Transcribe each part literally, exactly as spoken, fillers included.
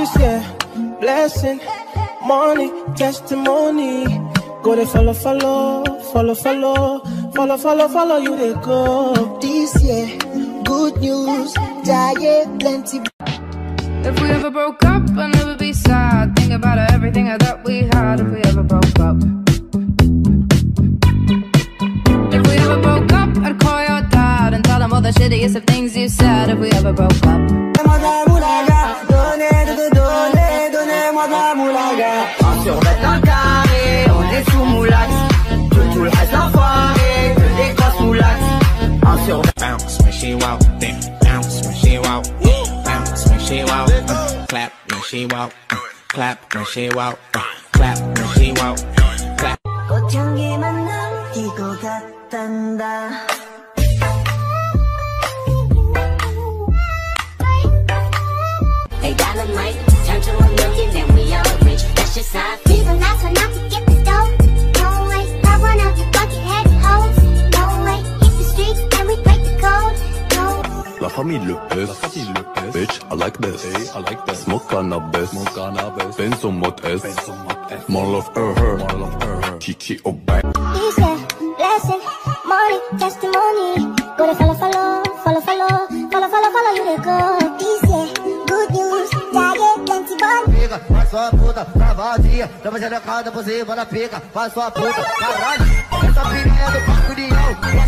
This year, blessing, money, testimony. Go they follow, follow, follow, follow, follow, follow, follow you they go. This year, good news, diet, plenty. If we ever broke up, I'd never be sad. Think about everything I thought we had. If we ever broke up. If we ever broke up, I'd call your dad and tell him all the shittiest of things you said. If we ever broke up. Survêtement carré, on est sous moulax. Tout, tout le reste enfoiré, que des grosses moulax. En survêtement. Bounce when she walk, then bounce when she walk. Bounce when she walk, uh, clap when she walk, uh, clap when she walk, uh, clap when she walk, clap. 꽃향기만 남길 것 같단다. Hey dynamite, turn to a million, then we all rich. That's just how I feel. These are not so not to get the dough. No way, I run out your bucket-head hoes. No way, hit the streets and we break the code. No. La famille 𝘁𝗴𝘀, bitch, I like this, I like this. Smoke cannabis, smoke cannabis. Benzo mot S, more love her, her, more love her, her. 𝘁𝗴𝗀. This year, blessing, money, testimony. Go to follow, follow, follow, follow, follow, follow, follow you they go. This year, good news, diet, plenty bun. Faz sua puta, tá vazia. Tô fazendo a cada por cima da pica. Faz sua puta, caralho. Essa pirinha do Parque de Ouro.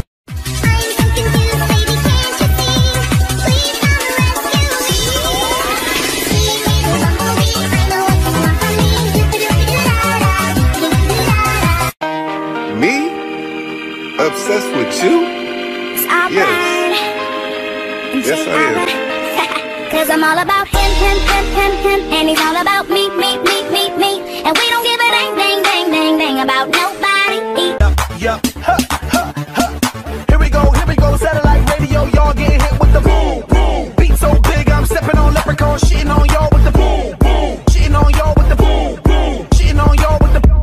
Me? Obsessed with you? Yes. Yes, I am. Cause I'm all about him, him, him, him, him. And he's all about me, me, me, me, me. And we don't give a dang, dang, dang, dang, dang about nobody. Yeah, huh, huh, huh. Here we go, here we go. Satellite radio, y'all getting hit with the boom, boom. Beat so big, I'm stepping on leprechaun, shitting on y'all with the boom, boom. Shitting on y'all with the boom, boom. Shitting on y'all with the boom.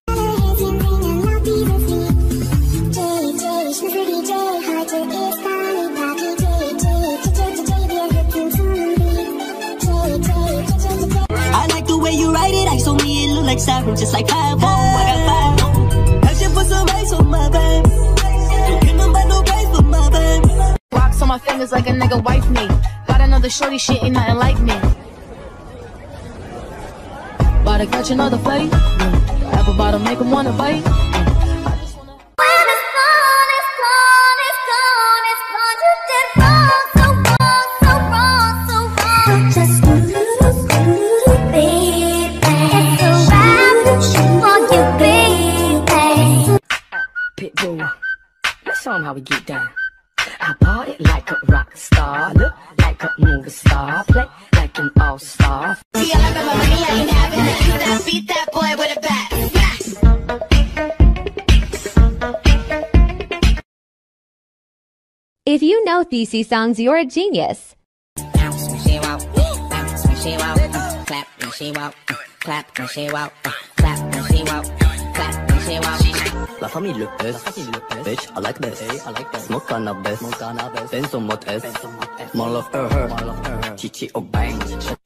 I like the way you write it. I saw me, it look like siren, just like five. Oh, I got five. I should put some ice on my back. Don't give nobody no price for my back. Rocks on my fingers like a nigga wife me. Got another shorty, shit ain't nothing like me. About to catch another fight. Apple bottom make him wanna bite. I just wanna. When it's gone, it's gone, it's gone, it's gone. You did wrong, so wrong, so wrong, so wrong. Just baby, it's a wrap for you, baby. Pitbull, let's show 'em how we get down. I bought it like a rock star, look like a movie star, play like an all-star. See, I love my money, I ain't having it. Beat that, beat that boy with a bat. If you know Thesis songs, you're a genius. Bounce when she walk, bounce when she walk, uh, clap when she walk, uh, clap when she walk, uh, clap when she walk, clap when she walk. La famille 𝘁𝗴𝘀, bitch, I like this, I like this. Smoke cannabis, smoke cannabis. Benzo mot S, more love her, her, more love her, her. 𝘁𝗴𝗀.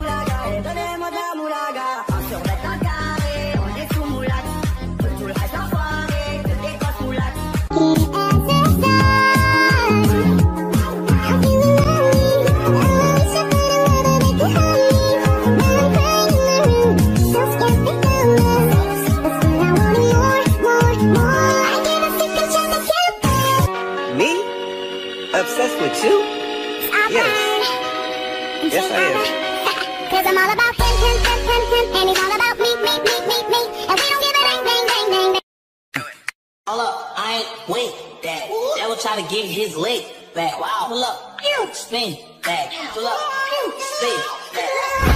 Obsessed with you? Yes. Yes, I am. Cause I'm all about him, him, him, him, him. And he's all about me, me, me, me, me. And we don't give a dang, dang, dang, dang, dang. Hold up, I ain't wait that. That will try to get his leg back. Wow, pull up, spin back, pull up, spin back.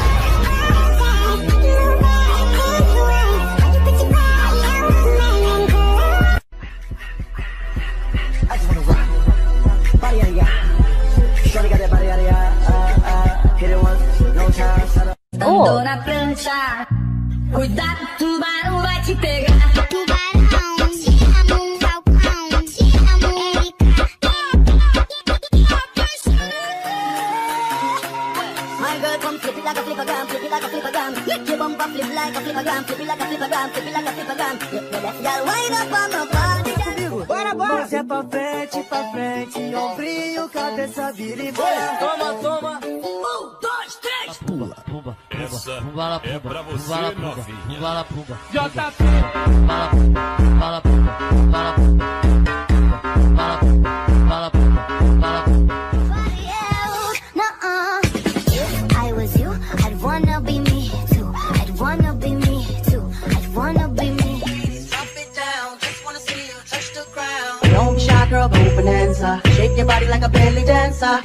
I just wanna rock. Body on ya. Shorty got that body on ya. Uh, uh, hit it once, no time, shut up. Oh. Cuidado, tubarão vai te pegar. my girl, come flip it like a flippergram, flip it like a flippergram. Lick your bumper, flip like a flippergram, flip it like a flippergram, flip it like a flippergram. Girl, wind up on my body. Bora, bora! Se é pra frente, pra frente, ombrinho, cabeça, vira e bora. Toma, toma. Um, dois, três. Pula, pula, essa pula, é pra você, novinha. pula, pula. J P. Pula, pula, pula, pula, pula, pula, pula, Nuh-uh. If I was you, I'd wanna be me too. I'd wanna be me too. I'd wanna be me. Drop it down, just wanna see you touch the ground. Don't be shy, girl, go bonanza. Shake your body like a belly dancer.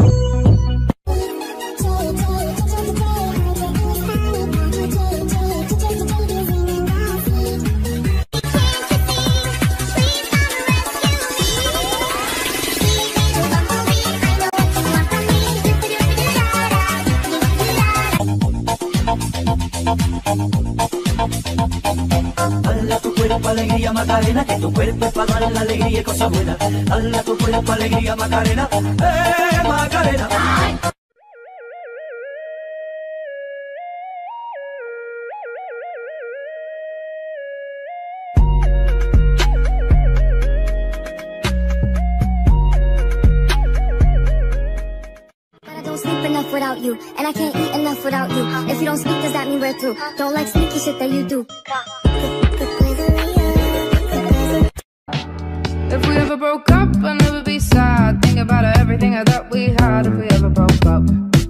Dale tu cuerpo alegría Macarena, que tu cuerpo es para dar la alegría y cosas buenas. Dale tu cuerpo alegría Macarena, eh Macarena. Enough without you, and I can't eat enough without you. If you don't speak, does that mean we're through? Don't like sneaky shit that you do. If we ever broke up, I'd never be sad. Think about everything I thought we had. If we ever broke up.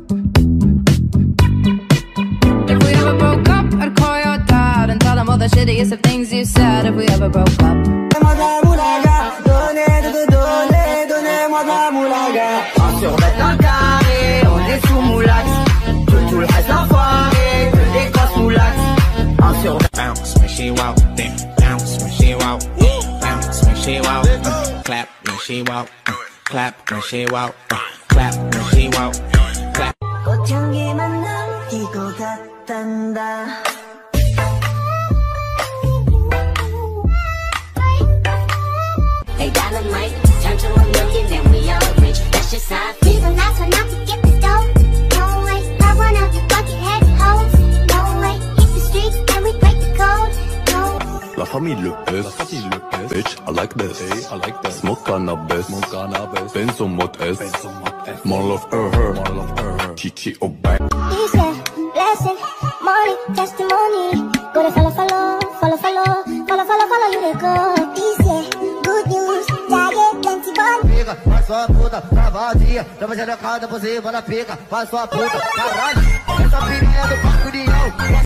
If we ever broke up, I'd call your dad and tell him all the shittiest of things you said. If we ever broke up. Bounce when she walk, then bounce when she walk, bounce when she walk, uh, clap when she walk, uh, clap when she walk, uh, clap when she walk, clap. 꽃향기만 남기고 갔단다. Hey dynamite, turn to a million and we all rich. That's just how I feel. These are nice one not to get the dough. No way, I wanna be bucket-head hoes. No way, hit the streets and we break the code. No. La famille le pèse, la famille le pèse. Bitch, I like this, hey, I like this. Smoke cannabis, smoke cannabis. Benzo mot S, benzo mot S. More love her, her, more love her, her. Chichi au back. Peace, yeah, blessing, money, testimony. Go to follow, follow, follow, follow, follow, follow, follow, you to go. Peace, yeah, good news, diet, plenty bun. Faz sua puta, tá vazia. Tamo xerecada por cima da pica. Faz sua puta, caralho. Essa pirinha do Paco de Ião.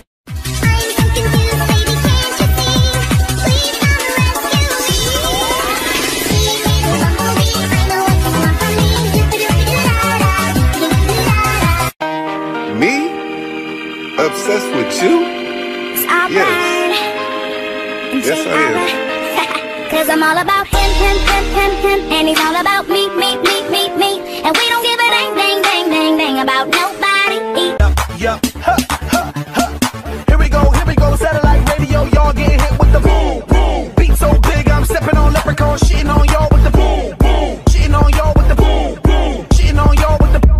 Me? Obsessed with you? Yes. Yes, I am. Cause I'm all about him, him, him, him, him. And he's all about me, me, me, me, me. And we don't give a dang, dang, dang, dang, dang about nobody. Yeah, ha, ha, ha. Here we go, here we go. Satellite radio, y'all getting hit with the boom, boom. Beat so big, I'm stepping on leprechaun, shitting on y'all with the boom, boom. Shitting on y'all with the boom, boom. Shitting on y'all with the boom.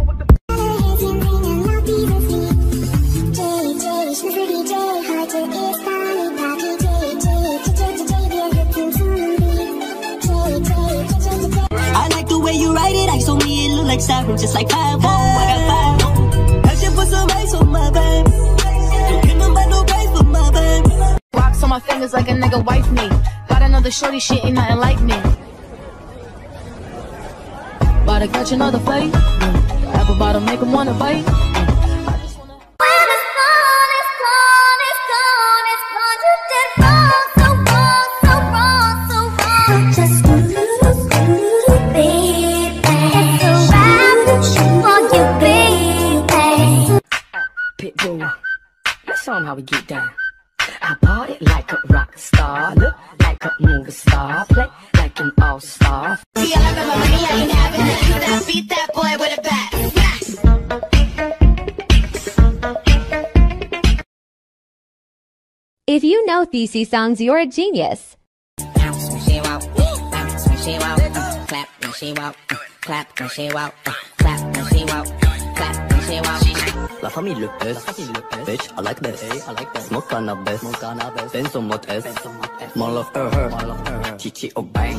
I like the way you write it, ice on me, it look like siren, just like five. Oh, I got five. I should put some ice on my babe. Don't give them by no price for my babe. Rocks on my fingers like a nigga wife me. Got another shorty, shit ain't nothing like me. About to catch another fight. Apple bottom make him wanna bite. Pitbull, let's show 'em how we get down. I party like a rock star, look like a movie star, play like an all-star. See, I love my money, I ain't having it. Beat that, beat that boy with a bat. If you know Thesis songs, you're a genius. Bounce when she walk, bounce when she walk, uh, clap when she walk, uh, clap when she walk, uh, clap when she walk, clap when she walk. La famille le pèse, bitch, I like this, smoke cannabis, Ben son mot S, mon love her, her, chichi au bang.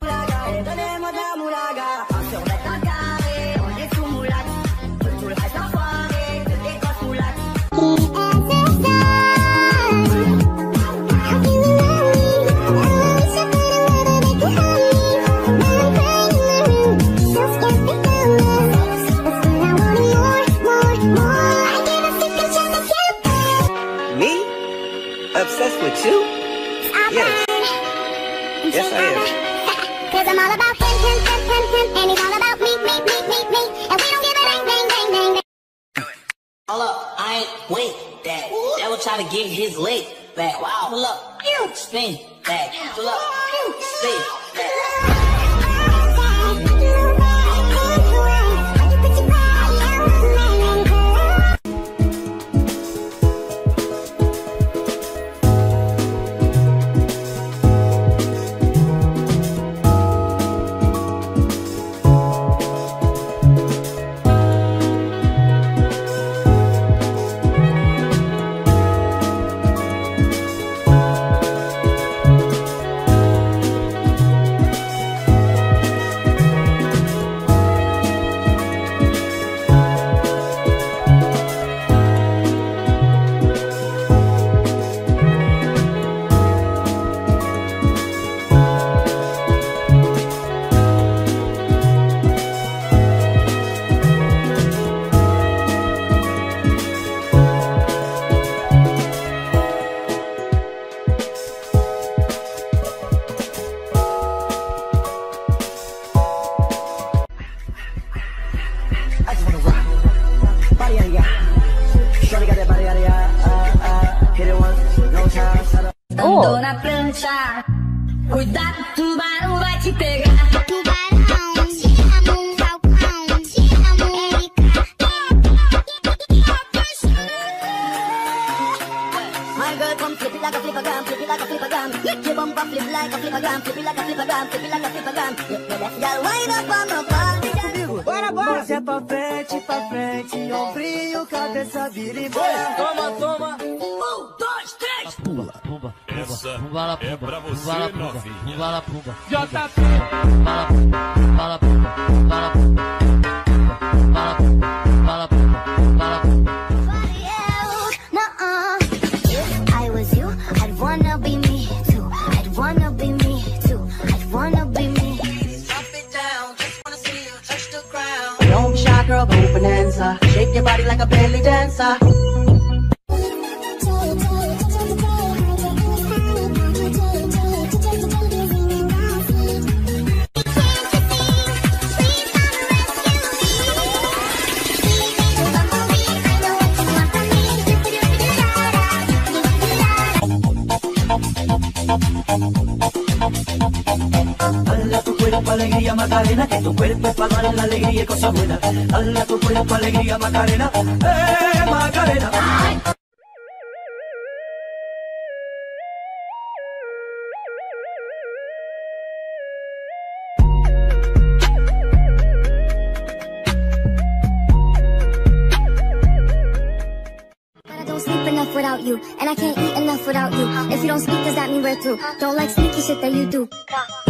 Obsessed with you? Yes. Yes, I am. Cause I'm all about him, him, him, him, him, and he's all about me, me, me, me, me, and we don't give a dang, dang, dang, dang, dang. Hold up, I ain't with that. That will try to get his leg back. Wow, pull up, spin back. Pull up, spin back. Ando na prancha, cuidado, tubarão vai te pegar. Tubarão, te amo, falcão, te amo, My girl come flip it like a flipper gram, flip it like a flipper gram. Your bumper flip like a flipper gram, flip it like a flipper gram, flip it like a flipper gram. Your left girl wind up on my body. Bora, bora! Você é pra frente, pra frente, ombrinho, cabeça, vira e vai. Toma, toma. Um, dois, três. Pumba, pumba. Essa pumba, é pra você, novinha. Bala, pumba. J P. Bala, pumba, bala, pumba, bala, pumba. Bala, pumba, bala, pumba, bala, pumba. Nuh-uh. If I was you, I'd wanna be me too. I'd wanna be me too. I'd wanna be me. Drop it down, just wanna see you touch the ground. Don't be shy, girl, go bonanza. Shake your body like a belly dancer. Dale a tu cuerpo alegría Macarena, que tu cuerpo es para dar la alegría y cosas buenas. Dale a tu cuerpo alegría Macarena, eh Macarena. But I don't sleep enough without you, and I can't eat enough without you. If you don't speak, does that mean we're through? Don't like sneaky shit that you do.